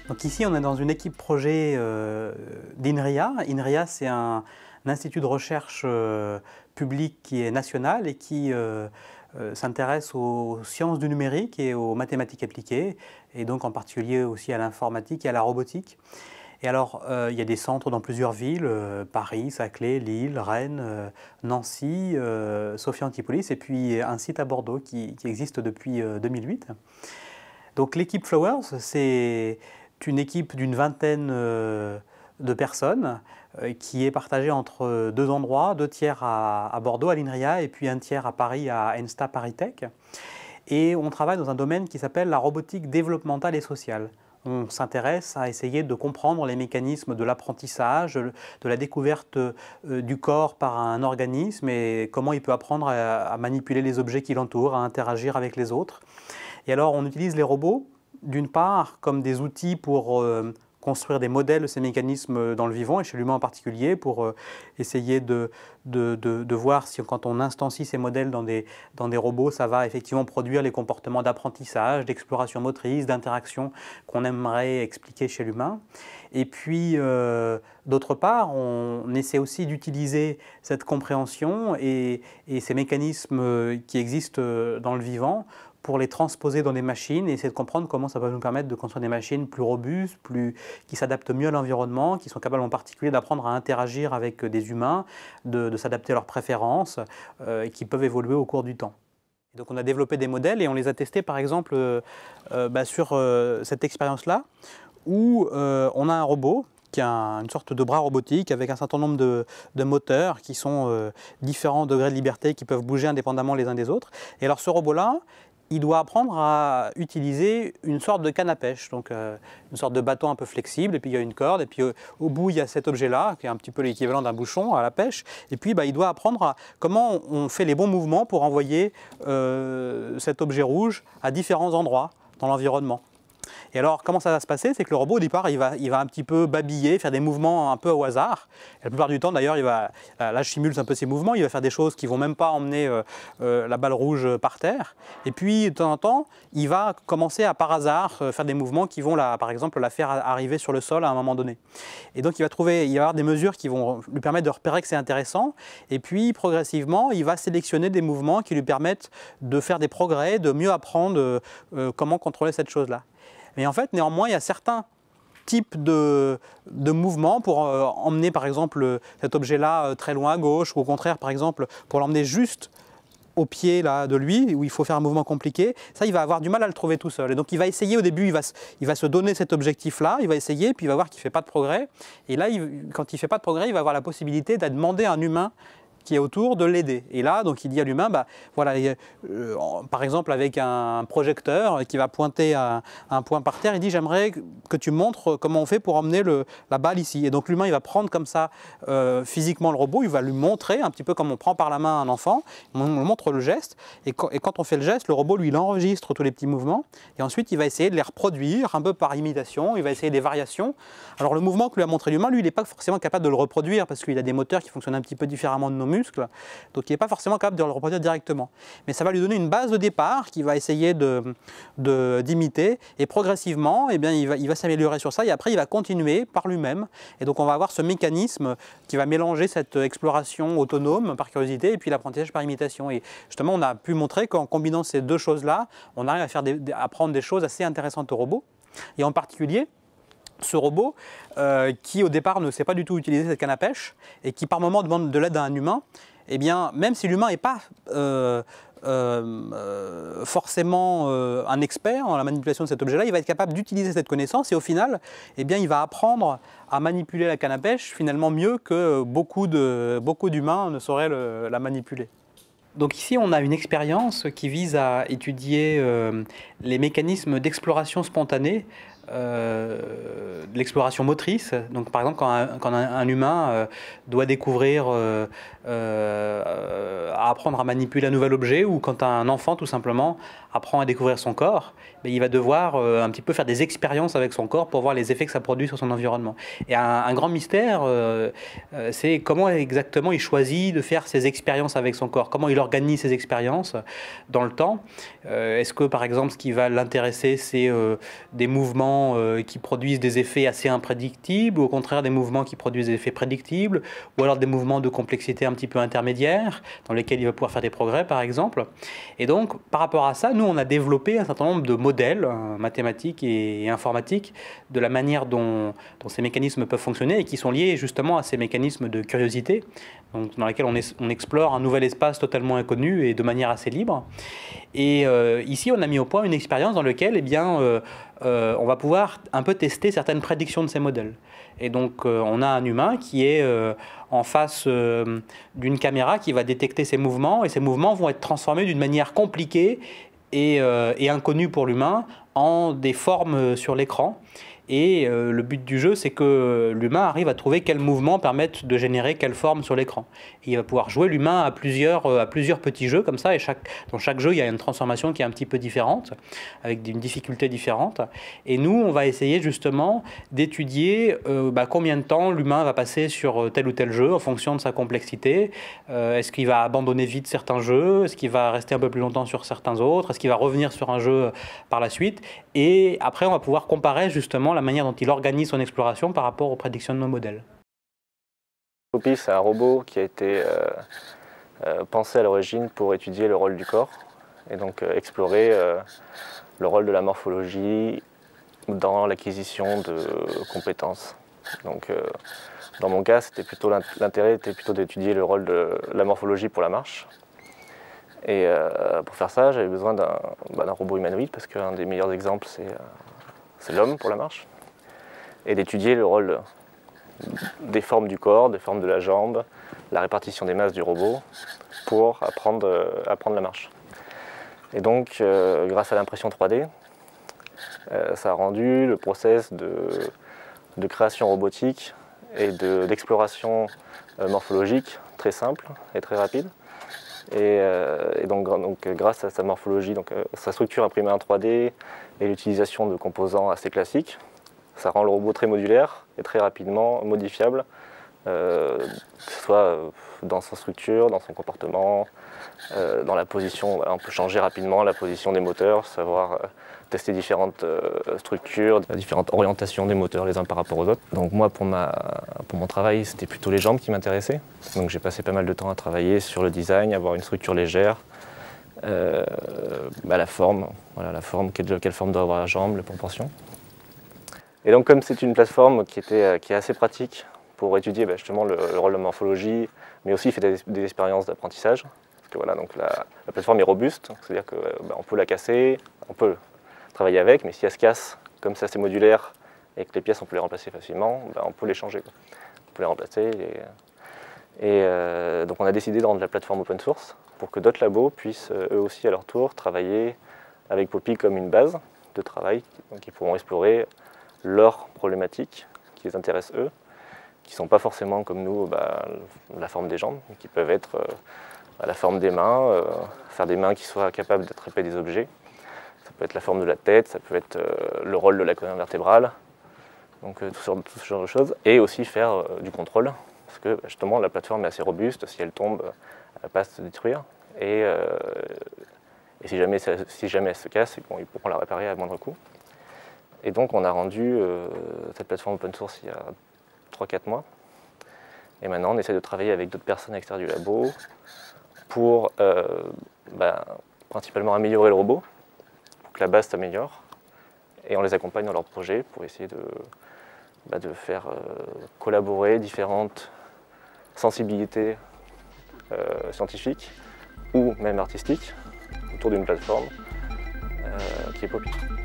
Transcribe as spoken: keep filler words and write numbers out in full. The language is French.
Donc ici, on est dans une équipe projet euh, d'INRIA. INRIA, c'est un, un institut de recherche euh, public qui est national et qui euh, euh, s'intéresse aux sciences du numérique et aux mathématiques appliquées, et donc en particulier aussi à l'informatique et à la robotique. Et alors, euh, il y a des centres dans plusieurs villes, euh, Paris, Saclay, Lille, Rennes, euh, Nancy, euh, Sophia Antipolis, et puis un site à Bordeaux qui, qui existe depuis euh, deux mille huit. Donc l'équipe Flowers, c'est une équipe d'une vingtaine euh, de personnes euh, qui est partagée entre deux endroits, deux tiers à, à Bordeaux, à l'INRIA, et puis un tiers à Paris, à ENSTA Paris Tech. Et on travaille dans un domaine qui s'appelle la robotique développementale et sociale. On s'intéresse à essayer de comprendre les mécanismes de l'apprentissage, de la découverte du corps par un organisme et comment il peut apprendre à manipuler les objets qui l'entourent, à interagir avec les autres. Et alors on utilise les robots, d'une part, comme des outils pour euh, construire des modèles de ces mécanismes dans le vivant, et chez l'humain en particulier, pour euh, essayer de, de, de, de voir si quand on instancie ces modèles dans des, dans des robots, ça va effectivement produire les comportements d'apprentissage, d'exploration motrice, d'interaction qu'on aimerait expliquer chez l'humain. Et puis, euh, d'autre part, on, on essaie aussi d'utiliser cette compréhension et, et ces mécanismes qui existent dans le vivant pour les transposer dans des machines et essayer de comprendre comment ça va nous permettre de construire des machines plus robustes, plus, qui s'adaptent mieux à l'environnement, qui sont capables en particulier d'apprendre à interagir avec des humains, de, de s'adapter à leurs préférences euh, et qui peuvent évoluer au cours du temps. Et donc on a développé des modèles et on les a testés par exemple euh, euh, bah, sur euh, cette expérience-là où euh, on a un robot qui a une sorte de bras robotique avec un certain nombre de, de moteurs qui sont euh, différents degrés de liberté, qui peuvent bouger indépendamment les uns des autres. Et alors ce robot-là, il doit apprendre à utiliser une sorte de canne à pêche, donc euh, une sorte de bâton un peu flexible, et puis il y a une corde, et puis euh, au bout il y a cet objet-là, qui est un petit peu l'équivalent d'un bouchon à la pêche, et puis bah, il doit apprendre à comment on fait les bons mouvements pour envoyer euh, cet objet rouge à différents endroits dans l'environnement. Et alors, comment ça va se passer? C'est que le robot, au départ, il va, il va un petit peu babiller, faire des mouvements un peu au hasard. Et la plupart du temps, d'ailleurs, il va, là, je simule un peu ses mouvements, il va faire des choses qui ne vont même pas emmener euh, euh, la balle rouge par terre. Et puis, de temps en temps, il va commencer à, par hasard, euh, faire des mouvements qui vont, la, par exemple, la faire arriver sur le sol à un moment donné. Et donc, il va trouver, il va avoir des mesures qui vont lui permettre de repérer que c'est intéressant. Et puis, progressivement, il va sélectionner des mouvements qui lui permettent de faire des progrès, de mieux apprendre euh, comment contrôler cette chose-là. Mais en fait, néanmoins, il y a certains types de, de mouvements pour euh, emmener, par exemple, cet objet-là euh, très loin à gauche, ou au contraire, par exemple, pour l'emmener juste au pied là, de lui, où il faut faire un mouvement compliqué. Ça, il va avoir du mal à le trouver tout seul. Et donc, il va essayer au début, il va, il va se donner cet objectif-là, il va essayer, puis il va voir qu'il ne fait pas de progrès. Et là, il, quand il ne fait pas de progrès, il va avoir la possibilité de demander à un humain qui est autour de l'aider. Et là, donc, il dit à l'humain, bah, voilà, euh, par exemple avec un projecteur qui va pointer à un point par terre, il dit j'aimerais que tu me montres comment on fait pour emmener le, la balle ici. Et donc l'humain, il va prendre comme ça euh, physiquement le robot, il va lui montrer, un petit peu comme on prend par la main un enfant, on lui montre le geste, et quand, et quand on fait le geste, le robot, lui, il enregistre tous les petits mouvements, et ensuite, il va essayer de les reproduire, un peu par imitation, il va essayer des variations. Alors le mouvement que lui a montré l'humain, lui, il n'est pas forcément capable de le reproduire, parce qu'il a des moteurs qui fonctionnent un petit peu différemment de nos muscles, donc il n'est pas forcément capable de le reproduire directement. Mais ça va lui donner une base de départ qu'il va essayer de, de, d'imiter, et progressivement, eh bien, il va, il va s'améliorer sur ça, et après il va continuer par lui-même. Et donc on va avoir ce mécanisme qui va mélanger cette exploration autonome par curiosité et puis l'apprentissage par imitation. Et justement, on a pu montrer qu'en combinant ces deux choses-là, on arrive à faire des, à apprendre des choses assez intéressantes au robot. Et en particulier, ce robot euh, qui au départ ne sait pas du tout utiliser cette canne à pêche et qui par moment demande de l'aide à un humain, eh bien même si l'humain n'est pas euh, euh, forcément euh, un expert en la manipulation de cet objet-là, il va être capable d'utiliser cette connaissance et au final, eh bien, il va apprendre à manipuler la canne à pêche finalement mieux que beaucoup de, beaucoup d'humains ne sauraient le, la manipuler. Donc ici, on a une expérience qui vise à étudier euh, les mécanismes d'exploration spontanée euh, de l'exploration motrice. Donc, par exemple, quand un, quand un, un humain euh, doit découvrir, euh, euh, à apprendre à manipuler un nouvel objet, ou quand un enfant, tout simplement, apprend à découvrir son corps, mais il va devoir euh, un petit peu faire des expériences avec son corps pour voir les effets que ça produit sur son environnement. Et un, un grand mystère, euh, euh, c'est comment exactement il choisit de faire ses expériences avec son corps, comment il organise ses expériences dans le temps. Euh, Est-ce que, par exemple, ce qui va l'intéresser, c'est euh, des mouvements euh, qui produisent des effets assez imprédictibles, ou au contraire des mouvements qui produisent des effets prédictibles, ou alors des mouvements de complexité un petit peu intermédiaire, dans lesquels il va pouvoir faire des progrès, par exemple. Et donc, par rapport à ça, nous, on a développé un certain nombre de modèles euh, mathématiques et, et informatiques de la manière dont, dont ces mécanismes peuvent fonctionner, et qui sont liés justement à ces mécanismes de curiosité, donc, dans lesquels on, est, on explore un nouvel espace totalement inconnu et de manière assez libre. Et euh, ici, on a mis au point une expérience dans laquelle eh bien, euh, euh, on va pouvoir un peu tester certaines prédictions de ces modèles. Et donc, euh, on a un humain qui est euh, en face euh, d'une caméra qui va détecter ces mouvements, et ces mouvements vont être transformés d'une manière compliquée et, euh, et inconnue pour l'humain en des formes sur l'écran. Et euh, le but du jeu, c'est que l'humain arrive à trouver quels mouvements permettent de générer quelle forme sur l'écran. Il va pouvoir jouer l'humain à plusieurs, à plusieurs petits jeux comme ça, et chaque, dans chaque jeu, il y a une transformation qui est un petit peu différente, avec une difficulté différente. Et nous, on va essayer justement d'étudier euh, bah, combien de temps l'humain va passer sur tel ou tel jeu en fonction de sa complexité. Euh, Est-ce qu'il va abandonner vite certains jeux? Est-ce qu'il va rester un peu plus longtemps sur certains autres? Est-ce qu'il va revenir sur un jeu par la suite? Et après, on va pouvoir comparer justement la manière dont il organise son exploration par rapport aux prédictions de nos modèles. Poppy, c'est un robot qui a été euh, euh, pensé à l'origine pour étudier le rôle du corps, et donc euh, explorer euh, le rôle de la morphologie dans l'acquisition de compétences. Donc, euh, dans mon cas, c'était plutôt l'intérêt était plutôt d'étudier le rôle de la morphologie pour la marche. Et euh, pour faire ça, j'avais besoin d'un bah, d'un robot humanoïde, parce qu'un des meilleurs exemples, c'est euh, l'homme pour la marche. Et d'étudier le rôle des formes du corps, des formes de la jambe, la répartition des masses du robot, pour apprendre, euh, apprendre la marche. Et donc, euh, grâce à l'impression trois D, euh, ça a rendu le process de, de création robotique et d'exploration de, euh, morphologique très simple et très rapide. Et, euh, et donc, donc, grâce à sa morphologie, donc, euh, sa structure imprimée en trois D et l'utilisation de composants assez classiques, ça rend le robot très modulaire et très rapidement modifiable, euh, que ce soit dans sa structure, dans son comportement, euh, dans la position. Voilà, on peut changer rapidement la position des moteurs, savoir euh, tester différentes euh, structures, différentes orientations des moteurs les uns par rapport aux autres. Donc moi, pour, ma, pour mon travail, c'était plutôt les jambes qui m'intéressaient. Donc j'ai passé pas mal de temps à travailler sur le design, avoir une structure légère, euh, bah, la forme, voilà, la forme, quelle, quelle forme doit avoir la jambe, les proportions. Et donc comme c'est une plateforme qui, était, qui est assez pratique pour étudier bah, justement le, le rôle de morphologie, mais aussi fait des, des expériences d'apprentissage. Parce que voilà, donc la, la plateforme est robuste, c'est-à-dire qu'on bah, peut la casser, on peut travailler avec, mais si elle se casse, comme ça c'est modulaire et que les pièces on peut les remplacer facilement, bah, on peut les changer, quoi. On peut les remplacer. Et, et euh, donc on a décidé de rendre la plateforme open source pour que d'autres labos puissent euh, eux aussi à leur tour travailler avec Poppy comme une base de travail, donc ils pourront explorer leurs problématiques qui les intéressent eux, qui ne sont pas forcément comme nous bah, la forme des jambes, mais qui peuvent être euh, la forme des mains, euh, faire des mains qui soient capables d'attraper des objets. Ça peut être la forme de la tête, ça peut être euh, le rôle de la colonne vertébrale, donc euh, tout, ce, tout ce genre de choses. Et aussi faire euh, du contrôle, parce que justement la plateforme est assez robuste, si elle tombe, elle ne va pas se détruire. Et, euh, et si, jamais ça, si jamais elle se casse, bon, ils pourront la réparer à moindre coût. Et donc on a rendu euh, cette plateforme open source il y a trois quatre mois. Et maintenant on essaie de travailler avec d'autres personnes à l'extérieur du labo pour euh, bah, principalement améliorer le robot, pour que la base s'améliore. Et on les accompagne dans leurs projets pour essayer de, bah, de faire euh, collaborer différentes sensibilités euh, scientifiques ou même artistiques autour d'une plateforme euh, qui est Poppy.